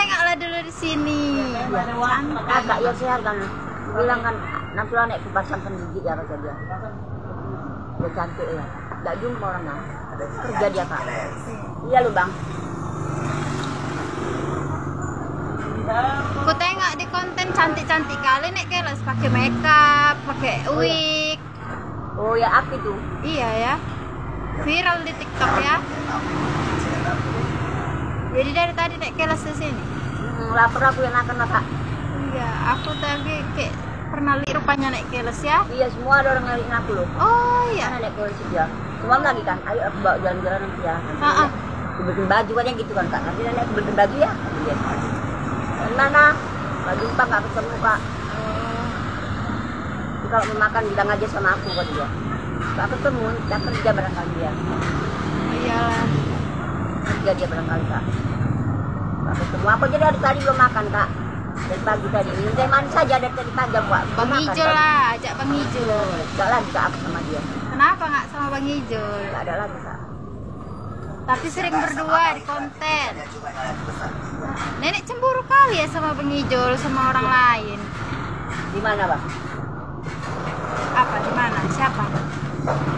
tengoklah dulu di sini. Agak ya sehat kan. Bilang kan nanti lah naik ke pasang gigi ya kata dia. Dia cantik ya. Gak jumpa orangnya. Kerja dia Kak. Iya lu Bang. Aku tengok di konten cantik-cantik kali nek kelas pakai makeup, pakai wig. Oh ya apa itu? Iya ya. Viral di TikTok ya. Jadi dari tadi nek kelas di sini. Lapar aku yang akan Kak. Iya, aku tadi kayak pernah lihat rupanya naik kelas ya. Iya semua ada orang ngeliatin aku loh. Oh iya. Mana naik kelas dia. Semua lagi kan. Ayo aku bawa jalan-jalan nanti ya. Aku bikin baju kan yang gitu kan Kak. Nanti aku bikin baju ya. Iya. Mana? Gak jumpa gak ketemu Kak. Kalau mau makan bilang aja sama aku kata dia. Gak ketemu, gak kerja barangkali dia. Iyalah. Kerja dia barangkali Kak. Gak ketemu. Aku jadi hari tadi belum makan Kak. Dari pagi tadi. Dari mana saja dari tadi pagi Pak. Bang Ijol lah, ajak Bang Ijol. Gak lagi Kak aku sama dia. Kenapa nggak sama Bang Ijol? Gak ada lagi Kak. Tapi sering berdua di konten. Nenek cemburu kali ya sama Bang Ijol, sama orang lain. Di mana Bang? Apa? Di mana? Siapa?